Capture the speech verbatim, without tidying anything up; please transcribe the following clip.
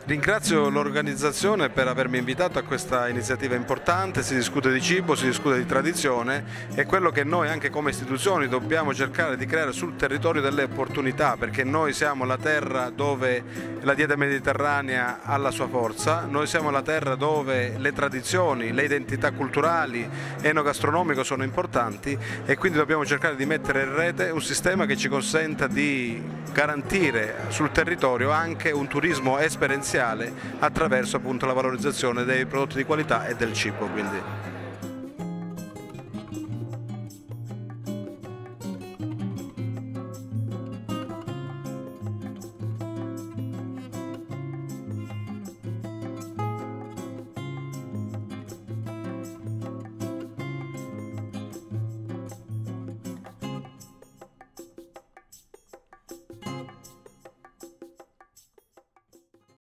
Ringrazio l'organizzazione per avermi invitato a questa iniziativa importante. Si discute di cibo, si discute di tradizione e quello che noi anche come istituzioni dobbiamo cercare di creare sul territorio delle opportunità, perché noi siamo la terra dove la dieta mediterranea ha la sua forza, noi siamo la terra dove le tradizioni, le identità culturali, enogastronomiche sono importanti e quindi dobbiamo cercare di mettere in rete un sistema che ci consenta di garantire sul territorio anche un turismo esperienziale attraverso appunto la valorizzazione dei prodotti di qualità e del cibo. Quindi.